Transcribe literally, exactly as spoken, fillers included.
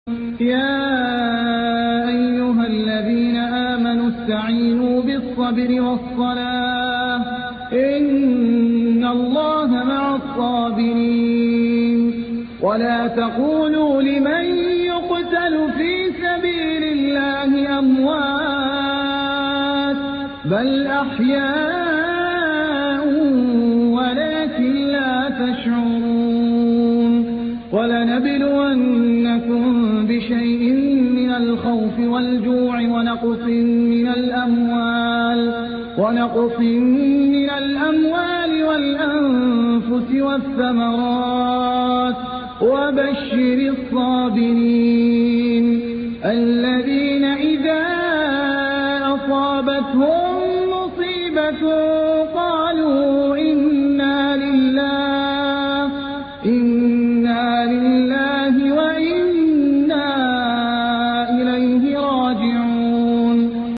يا أيها الذين آمنوا استعينوا بالصبر والصلاة إن الله مع الصابرين ولا تقولوا لمن يقتل في سبيل الله أموات بل أحياء ولكن لا تشعرون ولنبلونكم بشيء من الخوف والجوع ونقص من الأموال ونقص من الأموال والأنفس والثمرات وبشر الصابرين الذين إذا